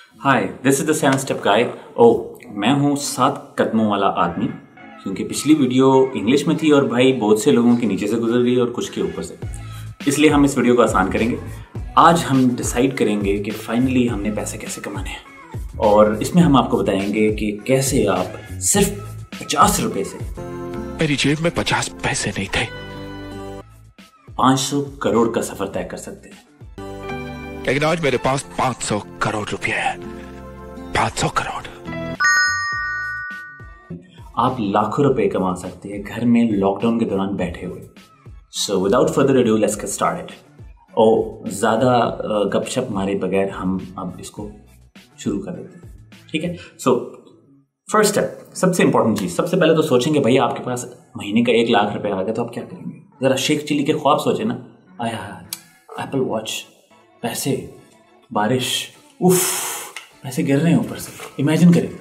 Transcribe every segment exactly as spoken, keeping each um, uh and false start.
Hi, this is the seven step guy. ओ मैं हूँ सात कदमों वाला आदमी, क्योंकि पिछली वीडियो इंग्लिश में थी और भाई बहुत से लोगों के नीचे से गुजर गई और कुछ के ऊपर से, इसलिए हम इस वीडियो को आसान करेंगे। आज हम डिसाइड करेंगे कि फाइनली हमने पैसे कैसे कमाने हैं, और इसमें हम आपको बताएंगे कि कैसे आप सिर्फ पचास रुपए से, मेरी जेब में पचास पैसे नहीं थे, पांच सौ करोड़ का सफर तय कर सकते हैं। लेकिन आज मेरे पास पांच सौ करोड़ रुपए है। पांच सौ करोड़। आप लाखों रुपए कमा सकते हैं घर में लॉकडाउन के दौरान बैठे हुए। So without further ado let's get started. और ज़्यादा गपशप मारे बगैर हम अब इसको शुरू कर देते हैं, ठीक है। सो फर्स्ट स्टेप, सबसे इंपॉर्टेंट चीज़, सबसे पहले तो सोचेंगे भाई आपके पास महीने का एक लाख रुपए आ गया तो आप क्या करेंगे। ज़रा शेख चिली के ख्वाब सोचे ना। आया एप्पल वॉच, पैसे, बारिश, उफ, पैसे गिर रहे हैं ऊपर से, इमेजिन करें।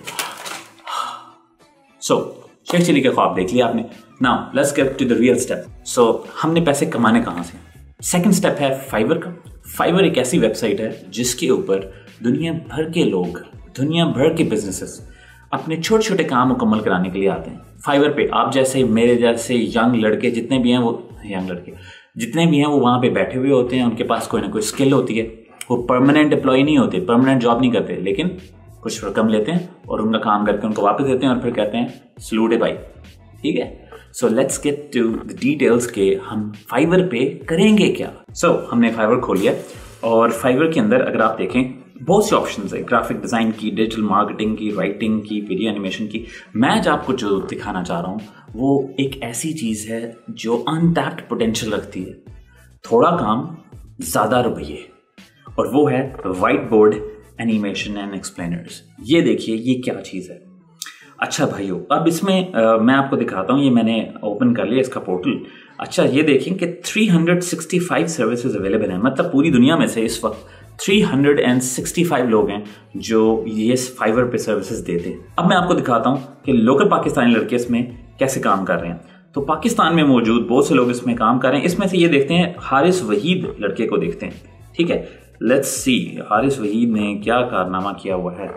सो शेख चिली के ख्वाब देख लिया आपने। Now let's get to the real step. So हमने पैसे कमाने कहाँ से? सेकंड स्टेप है फाइवर का। फाइवर एक ऐसी वेबसाइट है जिसके ऊपर दुनिया भर के लोग, दुनिया भर के बिजनेसेस अपने छोटे छोटे काम मुकम्मल कराने के लिए आते हैं। फाइवर पे आप जैसे, मेरे जैसे यंग लड़के जितने भी हैं, वो यंग लड़के जितने भी हैं वो वहाँ पे बैठे हुए होते हैं। उनके पास कोई ना कोई स्किल होती है। वो परमानेंट एम्प्लॉय नहीं होते, परमानेंट जॉब नहीं करते, लेकिन कुछ रकम लेते हैं और उनका काम करके उनको वापस देते हैं और फिर कहते हैं सलूट है भाई, ठीक है। So let's get to the details के हम फाइवर पे करेंगे क्या। सो so, हमने फाइवर खोल लिया और फाइवर के अंदर अगर आप देखें बहुत सी ऑप्शंस है, ग्राफिक डिज़ाइन की, डिजिटल मार्केटिंग की, राइटिंग की, वीडियो एनिमेशन की। मैं आज आपको जो दिखाना चाह रहा हूँ वो एक ऐसी चीज़ है जो अनटैप्ड पोटेंशियल रखती है। थोड़ा काम, ज़्यादा रुपये, और वो है white board animation and explainers. ये देखिए ये क्या चीज़ है। अच्छा भाइयों, अब इसमें आ, मैं आपको दिखाता हूँ। ये मैंने ओपन कर लिया इसका पोर्टल। अच्छा ये देखें कि तीन सौ पैंसठ सर्विसेज अवेलेबल हैं, मतलब पूरी दुनिया में से इस वक्त तीन सौ पैंसठ लोग हैं जो ये फाइवर पे सर्विसेज देते हैं। अब मैं आपको दिखाता हूँ कि लोकल पाकिस्तानी लड़के इसमें कैसे काम कर रहे हैं। तो पाकिस्तान में मौजूद बहुत से लोग इसमें काम कर रहे हैं। इसमें से ये देखते हैं हारिस वहीद लड़के को देखते हैं, ठीक है। लेट्स सी हारिस वहीद ने क्या कारनामा किया हुआ है।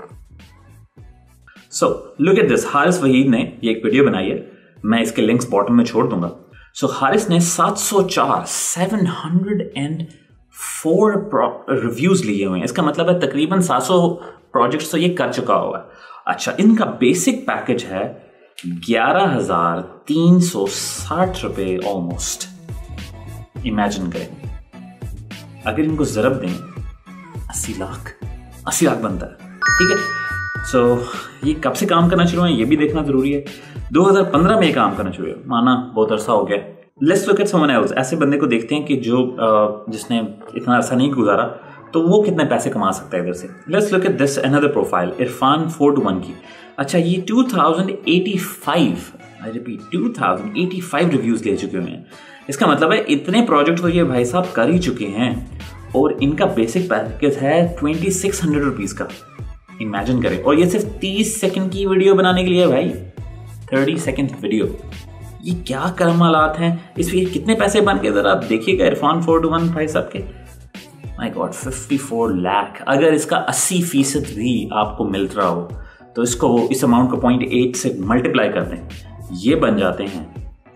So look at this. Haris Waheed ने ये एक वीडियो बनाई है, मैं इसके लिंक्स बॉटम में छोड़ दूंगा। सो so, हारिस ने सात सौ चार seven hundred and four reviews लिए हुए हैं। इसका मतलब है तकरीबन सात सौ प्रोजेक्ट्स तो ये कर चुका हुआ है। अच्छा, इनका बेसिक पैकेज है ग्यारह हजार तीन सौ साठ रुपए ऑलमोस्ट। इमेजिन करें अगर इनको जरब दें अस्सी लाख अस्सी लाख बनता है, ठीक है। सो so, ये कब से काम करना शुरू है ये भी देखना जरूरी है। दो हज़ार पंद्रह में ये काम करना शुरू है, माना बहुत अरसा हो गया। Let's look at someone else. ऐसे बंदे को देखते हैं कि जो जिसने इतना अरसा नहीं गुजारा तो वो कितने पैसे कमा सकता है इधर से। Let's look at this another profile, Irfan four two one की। अच्छा, ये two thousand eighty five, I repeat two thousand eighty five reviews ले चुके हुए हैं। इसका मतलब है इतने प्रोजेक्ट तो ये भाई साहब कर ही चुके हैं, और इनका बेसिक पैकेज है ट्वेंटी सिक्स हंड्रेड रुपीज का। इमेजिन करें, और ये सिर्फ तीस सेकंड की वीडियो बनाने के लिए भाई, थर्टी सेकंड वीडियो। ये क्या करमालात हैं। इसमें कितने पैसे बन के जरा आप देखिएगा इरफान फोर टू वन भाई साहब के। My God, fifty four lakh. अगर इसका अस्सी फीसद भी आपको मिल रहा हो तो इसको, इस अमाउंट को पॉइंट एट से मल्टीप्लाई करते हैं, ये बन जाते हैं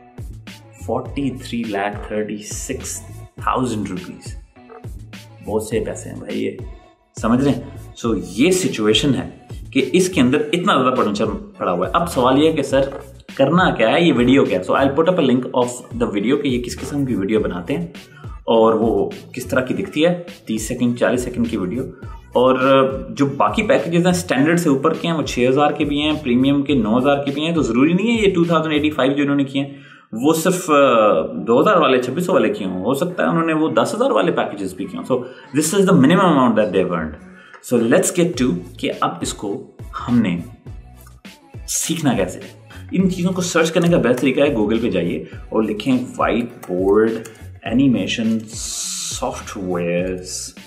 forty three lakh thirty six thousand rupees. बहुत से पैसे हैं भाई, ये समझ रहे हैं। सो so, ये सिचुएशन है कि इसके अंदर इतना ज्यादा पोटेंशियल पड़ा हुआ है। अब सवाल ये है कि सर करना क्या है, ये वीडियो क्या है। So I put up a link of the video कि ये किस किस्म की वीडियो बनाते हैं और वो किस तरह की दिखती है। तीस सेकंड चालीस सेकंड की वीडियो, और जो बाकी पैकेजेस हैं स्टैंडर्ड से ऊपर के हैं, वो छः हज़ार के भी हैं, प्रीमियम के नौ हज़ार के भी हैं। तो ज़रूरी नहीं है ये टू थाउजेंड एटी फाइव जो इन्होंने किए हैं वो सिर्फ दो हज़ार वाले छब्बीस सौ वाले किए हों। हो सकता है उन्होंने वो दस हज़ार वाले पैकेजेस भी किए हों। So this is the minimum amount that they have earned. So let's get to कि अब इसको हमने सीखना कैसे है। इन चीज़ों को सर्च करने का बेस्ट तरीका है गूगल पे जाइए और लिखें white board animation softwares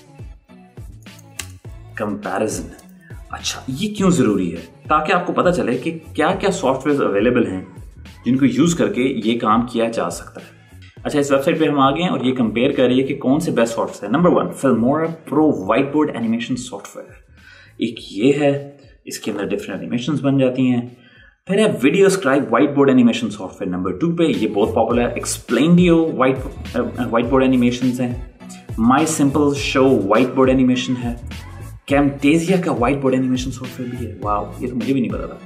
comparison. अच्छा, ये क्यों ज़रूरी है? ताकि आपको पता चले कि क्या क्या सॉफ्टवेयर अवेलेबल हैं जिनको यूज़ करके ये काम किया जा सकता है। अच्छा, इस वेबसाइट पे हम आ गए हैं और ये कंपेयर कर रही है कि कौन से बेस्ट सॉफ्टवेयर है। Number one, Filmora pro white board animation software. एक ये है, इसके अंदर डिफरेंट एनिमेशंस बन जाती हैं। फिर है video scribe white board animation software number two पे, ये बहुत पॉपुलर है। Explain white white board animations हैं। My simple show white board animation है। कैमटेसिया का व्हाइट बोर्ड एनिमेशन सॉफ्टवेयर भी है। वाह, ये तो मुझे भी नहीं पता था।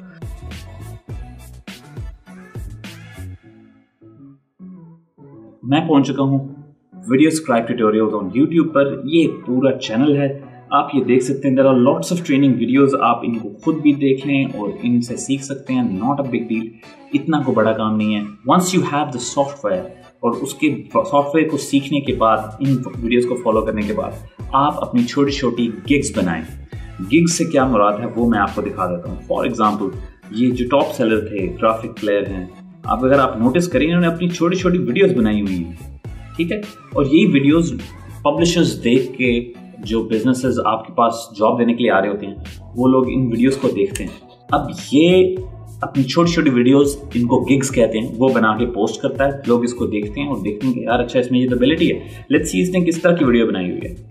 मैं पहुंच चुका हूं video scribe tutorials on YouTube पर। ये पूरा चैनल है, आप ये देख सकते हैं। There are lots of training videos, आप इनको खुद भी देख लें और इनसे सीख सकते हैं। नॉट अ बिग डील, इतना को बड़ा काम नहीं है। Once you have the software, और उसके सॉफ्टवेयर को सीखने के बाद, इन वीडियोस को फॉलो करने के बाद, आप अपनी छोटी छोटी गिग्स बनाएं। गिग्स से क्या मुराद है वो मैं आपको दिखा देता हूँ। फॉर एग्जाम्पल, ये जो टॉप सेलर थे, ग्राफिक प्लेयर हैं, आप अगर आप नोटिस करें, इन्होंने अपनी छोटी छोटी वीडियोस बनाई हुई हैं, ठीक है। और यही वीडियोस पब्लिशर्स देख के, जो बिजनेसेस आपके पास जॉब देने के लिए आ रहे होते हैं, वो लोग इन वीडियोस को देखते हैं। अब ये अपनी छोटी छोटी वीडियोस, इनको गिग्स कहते हैं, वो बना के पोस्ट करता है। लोग इसको देखते हैं और देखते हैं कि यार अच्छा, इसमें ये तो एबिलिटी है, लेट्स सी इसने किस तरह की वीडियो बनाई हुई है।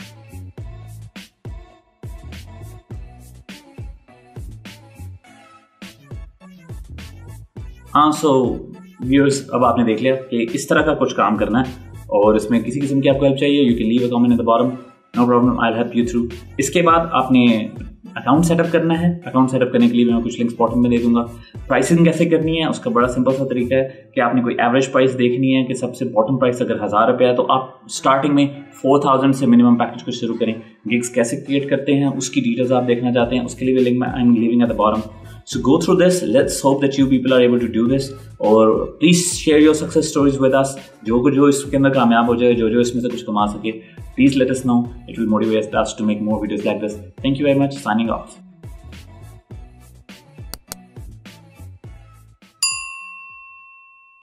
हाँ, सो व्यूअर्स, अब आपने देख लिया कि इस तरह का कुछ काम करना है, और इसमें किसी किस्म की आपको हेल्प चाहिए, you can leave a comment at the bottom, no problem, I will help you through. इसके बाद आपने अकाउंट सेटअप करना है। अकाउंट सेटअप करने के लिए मैं कुछ लिंक्स बॉटम में दे दूंगा। प्राइसिंग कैसे करनी है, उसका बड़ा सिंपल सा तरीका है कि आपने कोई एवरेज प्राइस देखनी है कि सबसे बॉटम प्राइस अगर हज़ार रुपये है, तो आप स्टार्टिंग में फोर थाउजेंड से मिनिमम पैकेज को शुरू करें। गिग्स कैसे क्रिएट करते हैं उसकी डिटेल्स आप देखना चाहते हैं, उसके लिए भी link I am leaving at the bottom. So go through this. Let's hope that you people are able to do this. और please share your success stories with us. जो कुछ जो इसके अंदर कामयाब हो जाए, जो जो इसमें से कुछ कमा सके, please let us know. It will motivate us to make more videos like this. Thank you very much. Signing off.